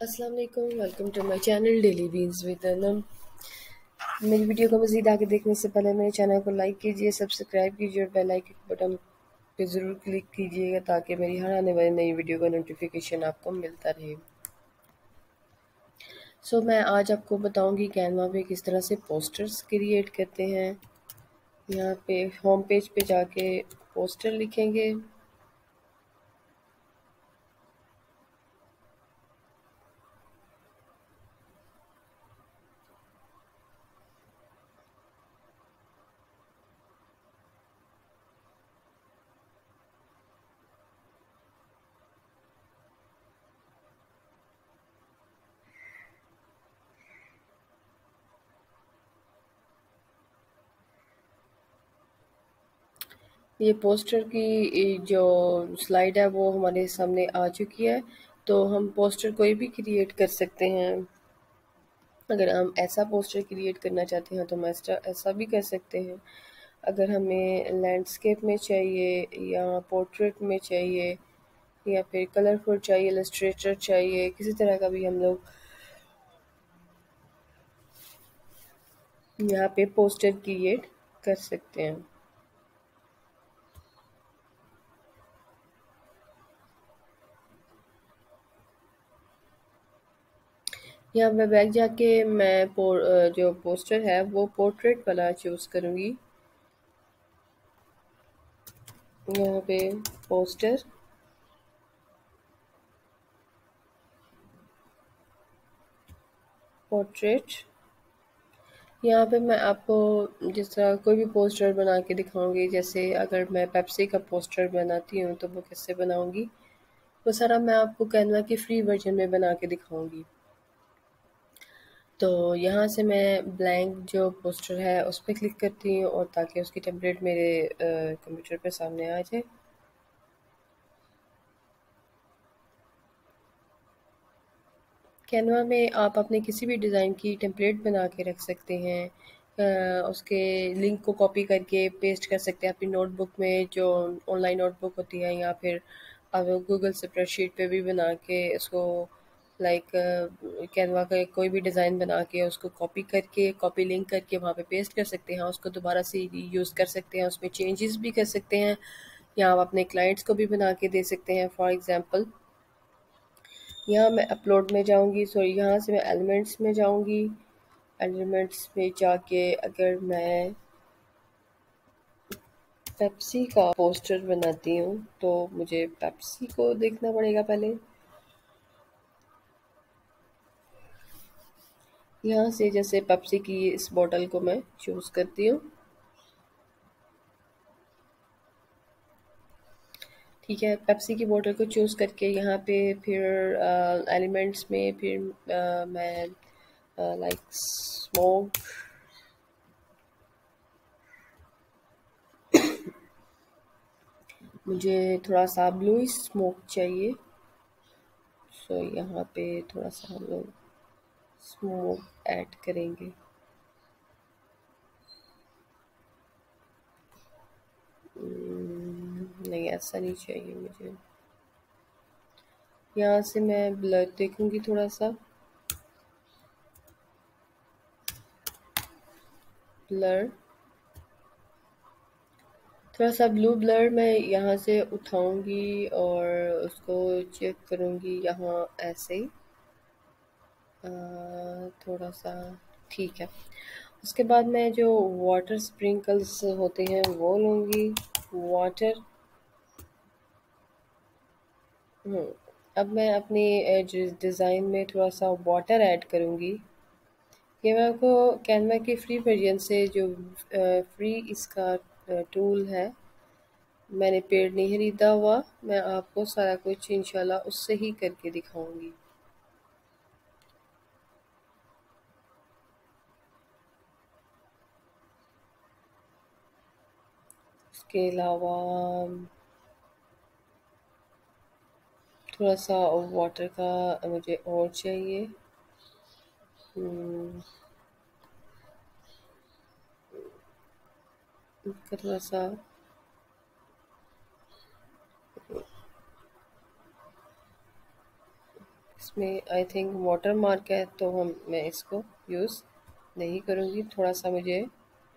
अस्सलाम वालेकुम, welcome to my channel daily beans with Anam. मेरी वीडियो को मज़ीद आगे देखने से पहले मेरे चैनल को लाइक कीजिए, सब्सक्राइब कीजिए और बेल आइकन बटन पे ज़रूर क्लिक कीजिएगा ताकि मेरी हर आने वाली नई वीडियो का नोटिफिकेशन आपको मिलता रहे। मैं आज आपको बताऊंगी कैनवा पे किस तरह से पोस्टर्स क्रिएट करते हैं। यहाँ पे होम पेज पे जाके पोस्टर लिखेंगे। ये पोस्टर की जो स्लाइड है वो हमारे सामने आ चुकी है। तो हम पोस्टर कोई भी क्रिएट कर सकते हैं। अगर हम ऐसा पोस्टर क्रिएट करना चाहते हैं तो हम ऐसा भी कर सकते हैं। अगर हमें लैंडस्केप में चाहिए या पोर्ट्रेट में चाहिए या फिर कलरफुल चाहिए, इलस्ट्रेटर चाहिए, किसी तरह का भी हम लोग यहाँ पे पोस्टर क्रिएट कर सकते हैं। यहाँ पे बैक जाके मैं जो पोस्टर है वो पोर्ट्रेट वाला चूज़ करूँगी। यहाँ पे पोस्टर, पोर्ट्रेट। यहाँ पे मैं आपको जिस तरह कोई भी पोस्टर बना के दिखाऊंगी। जैसे अगर मैं पेप्सी का पोस्टर बनाती हूँ तो वो कैसे बनाऊंगी, वो सारा मैं आपको कैनवा की फ्री वर्जन में बना के दिखाऊंगी। तो यहाँ से मैं ब्लैंक जो पोस्टर है उस पर क्लिक करती हूँ और ताकि उसकी टेम्पलेट मेरे कंप्यूटर पे सामने आ जाए। कैनवा में आप अपने किसी भी डिज़ाइन की टेम्पलेट बना के रख सकते हैं। उसके लिंक को कॉपी करके पेस्ट कर सकते हैं अपनी नोटबुक में, जो ऑनलाइन नोटबुक होती है, या फिर आप गूगल स्प्रेडशीट पे भी बना के उसको लाइक कैनवा का कोई भी डिज़ाइन बना के उसको कॉपी करके कॉपी लिंक करके वहाँ पे पेस्ट कर सकते हैं। उसको दोबारा से यूज़ कर सकते हैं, उसमें चेंजेस भी कर सकते हैं, या आप अपने क्लाइंट्स को भी बना के दे सकते हैं। फॉर एग्ज़ाम्पल यहाँ मैं अपलोड में जाऊँगी, सॉरी यहाँ से मैं एलिमेंट्स में जाऊँगी। एलिमेंट्स में जाके अगर मैं पेप्सी का पोस्टर बनाती हूँ तो मुझे पेप्सी को देखना पड़ेगा पहले। यहाँ से जैसे पेप्सी की इस बॉटल को मैं चूज़ करती हूँ। ठीक है, पेप्सी की बॉटल को चूज़ करके यहाँ पे फिर एलिमेंट्स में फिर मैं लाइक स्मोक, मुझे थोड़ा सा ब्लू स्मोक चाहिए। यहाँ पे थोड़ा सा हम लोग स्मोक ऐड करेंगे। नहीं, ऐसा नहीं चाहिए मुझे। यहाँ से मैं ब्लर देखूंगी थोड़ा सा, ब्लर, थोड़ा सा ब्लू ब्लर मैं यहाँ से उठाऊंगी और उसको चेक करूंगी यहाँ ऐसे थोड़ा सा। ठीक है, उसके बाद मैं जो वाटर स्प्रिंकल्स होते हैं वो लूँगी। वाटर, अब मैं अपनी डिज़ाइन में थोड़ा सा वाटर ऐड करूँगी। ये मैं आपको कैनवा की फ्री वर्जन से जो फ्री इसका टूल है, मैंने पेड नहीं खरीदा हुआ, मैं आपको सारा कुछ इंशाल्लाह उससे ही करके दिखाऊंगी। इसके अलावा थोड़ा सा वाटर का मुझे और चाहिए। इसका थोड़ा सा इसमें आई थिंक वाटर मार्क है, तो हम मैं इसको यूज़ नहीं करूँगी। थोड़ा सा मुझे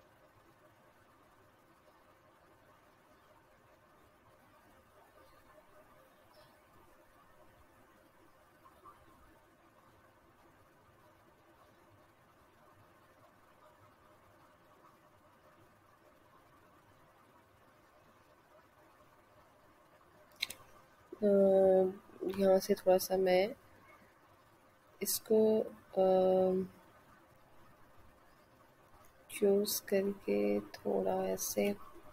यहाँ से थोड़ा सा मैं इसको चूज़ करके थोड़ा ऐसे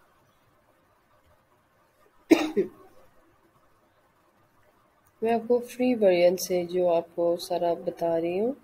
मैं आपको फ्री वर्जन से जो आपको सारा बता रही हूँ।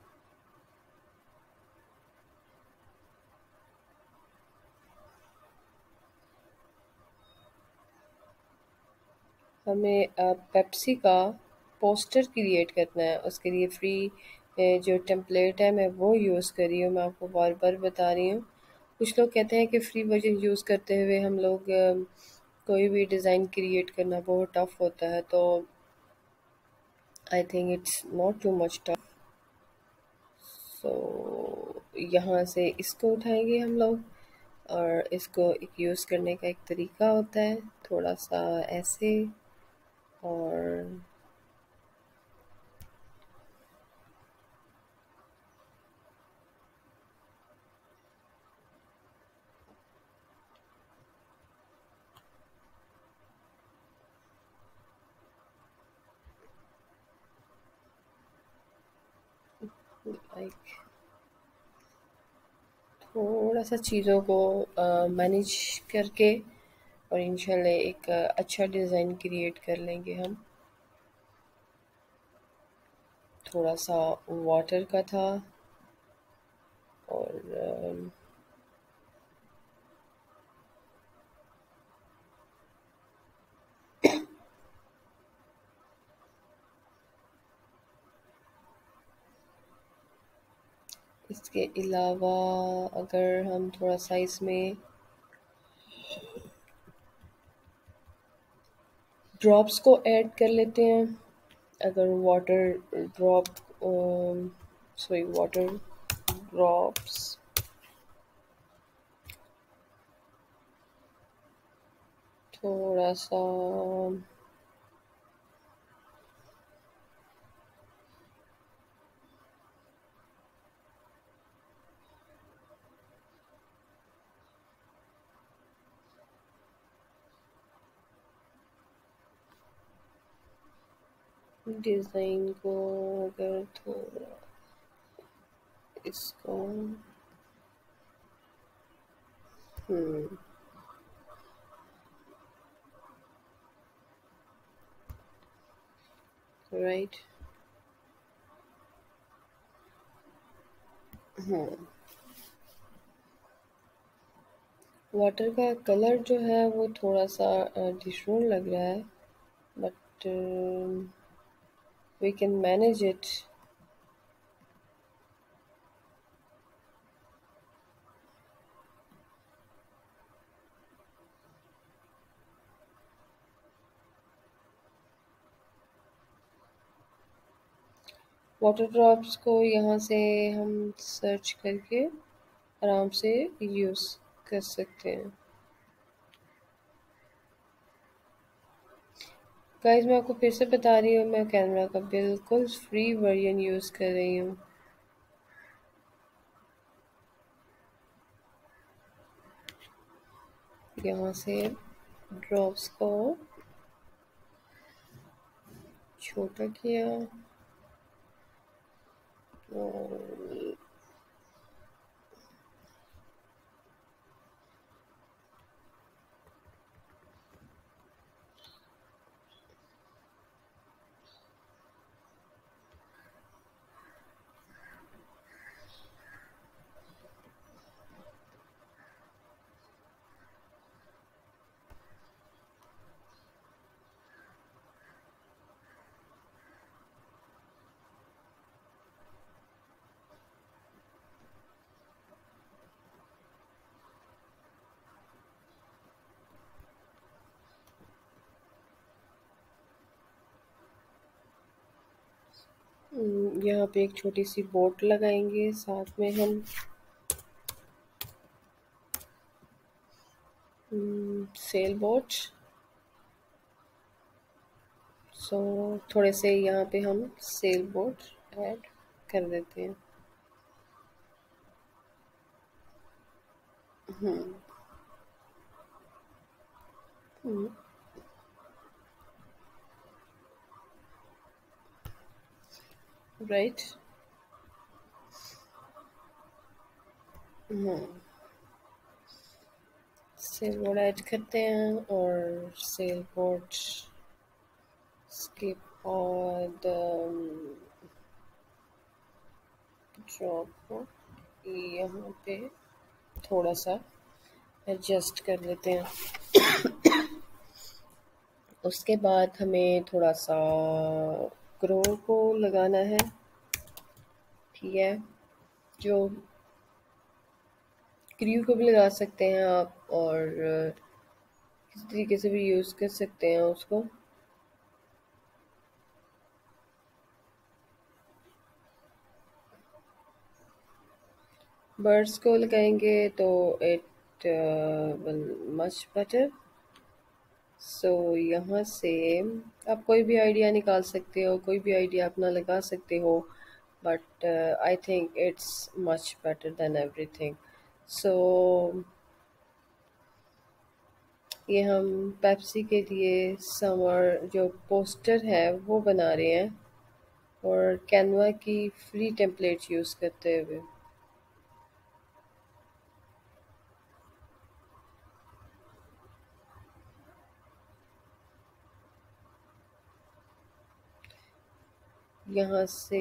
हमें पेप्सी का पोस्टर क्रिएट करना है, उसके लिए फ्री जो टेम्पलेट है मैं वो यूज़ कर रही हूँ। मैं आपको बार बार बता रही हूँ। कुछ लोग कहते हैं कि फ्री वर्जन यूज़ करते हुए हम लोग कोई भी डिज़ाइन क्रिएट करना बहुत टफ होता है, तो आई think it's not too much tough. सो यहाँ से इसको उठाएंगे हम लोग, और इसको एक यूज़ करने का एक तरीका होता है, थोड़ा सा ऐसे, और लाइक थोड़ा सा चीज़ों को मैनेज करके और इंशाल्लाह एक अच्छा डिज़ाइन क्रिएट कर लेंगे हम। थोड़ा सा वाटर का था, और इसके अलावा अगर हम थोड़ा सा इसमें ड्रॉप्स को ऐड कर लेते हैं, अगर water drop sorry water drops थोड़ा सा डिज़ाइन को अगर थोड़ा इसको हम्म राइट। वाटर का कलर जो है वो थोड़ा सा डिफरेंट लग रहा है, but we can manage it. Water drops को यहाँ से हम सर्च करके आराम से यूज़ कर सकते हैं। गाइस मैं आपको फिर से बता रही हूँ, मैं कैनवा का बिल्कुल फ्री वर्जन यूज़ कर रही हूँ। यहाँ से ड्रॉप्स को छोटा किया, और यहाँ पे एक छोटी सी बोट लगाएंगे, साथ में हम सेल बोट। सो थोड़े से यहाँ पे हम सेल बोट ऐड कर देते हैं। राइट। सेल बोर्ड ऐड करते हैं और सेल बोर्ड स्किप और ड्रॉप को यहाँ पे थोड़ा सा एडजस्ट कर लेते हैं। उसके बाद हमें थोड़ा सा क्रो को लगाना है, ठीक है। जो क्रू को भी लगा सकते हैं आप, और किसी तरीके से भी यूज़ कर सकते हैं उसको। बर्ड्स को लगाएंगे तो it will much better. So यहाँ से आप कोई भी आइडिया निकाल सकते हो, कोई भी आइडिया अपना लगा सकते हो, but I think it's much better than everything. So ये हम पेप्सी के लिए समर जो पोस्टर है वो बना रहे हैं, और कैनवा की फ्री टेम्पलेट यूज़ करते हुए। यहाँ से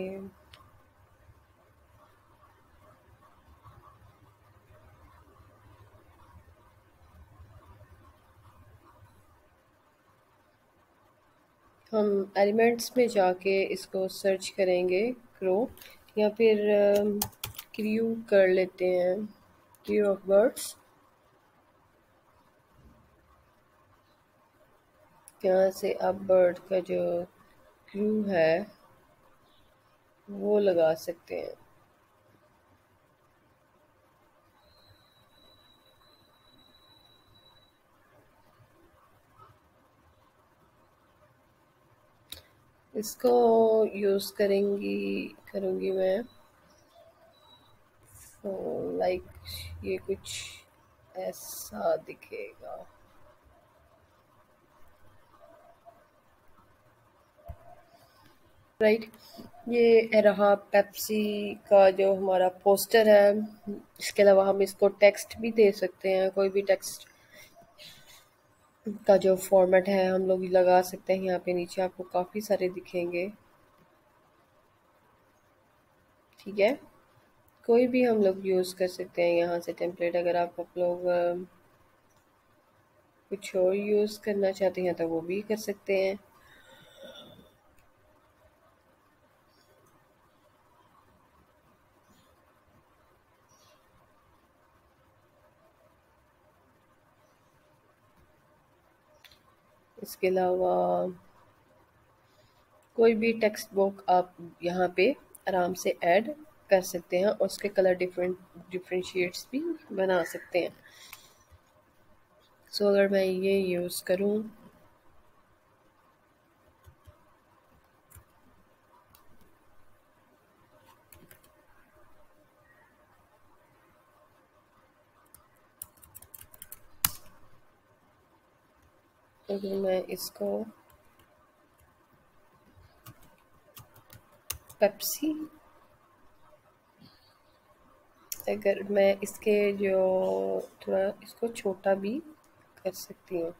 हम एलिमेंट्स में जाके इसको सर्च करेंगे क्रो, या फिर क्रू कर लेते हैं, क्रू ऑफ बर्ड्स। यहाँ से आप बर्ड का जो क्रू है वो लगा सकते हैं। इसको यूज़ करूँगी मैं, लाइक ये कुछ ऐसा दिखेगा। राइट। ये रहा पेप्सी का जो हमारा पोस्टर है। इसके अलावा हम इसको टेक्स्ट भी दे सकते हैं, कोई भी टेक्स्ट का जो फॉर्मेट है हम लोग लगा सकते हैं। यहाँ पे नीचे आपको काफ़ी सारे दिखेंगे, ठीक है। कोई भी हम लोग यूज़ कर सकते हैं यहाँ से टेम्पलेट। अगर आप लोग कुछ और यूज़ करना चाहते हैं तो वो भी कर सकते हैं। इसके अलावा कोई भी टेक्स्ट बुक आप यहाँ पे आराम से ऐड कर सकते हैं, और उसके कलर डिफरेंशिएट्स भी बना सकते हैं। सो अगर मैं ये यूज़ करूँ, अगर मैं इसको पेप्सी, अगर मैं इसके जो थोड़ा इसको छोटा भी कर सकती हूँ।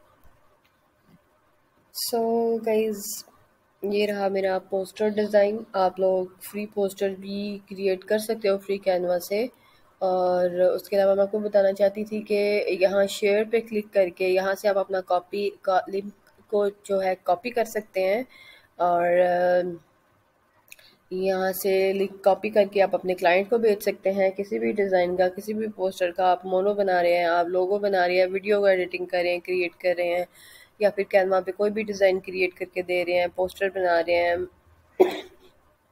सो गाइज, ये रहा मेरा पोस्टर डिज़ाइन। आप लोग फ्री पोस्टर भी क्रिएट कर सकते हो फ्री कैनवा से। और उसके अलावा मैं आपको बताना चाहती थी कि यहाँ शेयर पे क्लिक करके यहाँ से आप अपना कॉपी का लिंक को जो है कॉपी कर सकते हैं, और यहाँ से लिंक कॉपी करके आप अपने क्लाइंट को भेज सकते हैं। किसी भी डिज़ाइन का, किसी भी पोस्टर का, आप मोनो बना रहे हैं, आप लोगो बना रहे हैं, वीडियो को एडिटिंग कर रहे हैं, क्रिएट कर रहे हैं, या फिर कैनवा पे कोई भी डिज़ाइन क्रिएट करके दे रहे हैं, पोस्टर बना रहे हैं,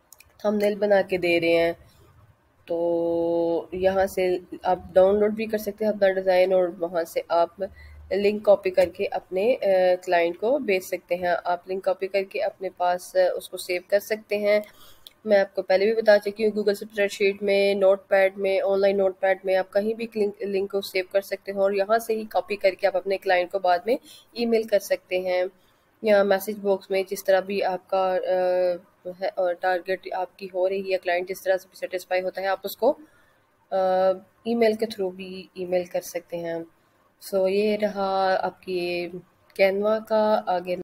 थंबनेल बना के दे रहे हैं। तो यहाँ से आप डाउनलोड भी कर सकते हैं अपना डिज़ाइन, और वहाँ से आप लिंक कॉपी करके अपने क्लाइंट को भेज सकते हैं। आप लिंक कॉपी करके अपने पास उसको सेव कर सकते हैं। मैं आपको पहले भी बता चुकी हूँ, गूगल स्प्रेडशीट में, नोटपैड में, ऑनलाइन नोटपैड में आप कहीं भी लिंक को सेव कर सकते हो, और यहाँ से ही कॉपी करके आप अपने क्लाइंट को बाद में ईमेल कर सकते हैं, या मैसेज बॉक्स में, जिस तरह भी आपका है और टारगेट आपकी हो रही है, क्लाइंट जिस तरह से भी सेटिस्फाई होता है, आप उसको ईमेल के थ्रू भी ईमेल कर सकते हैं। सो ये रहा आपकी कैनवा का। आगे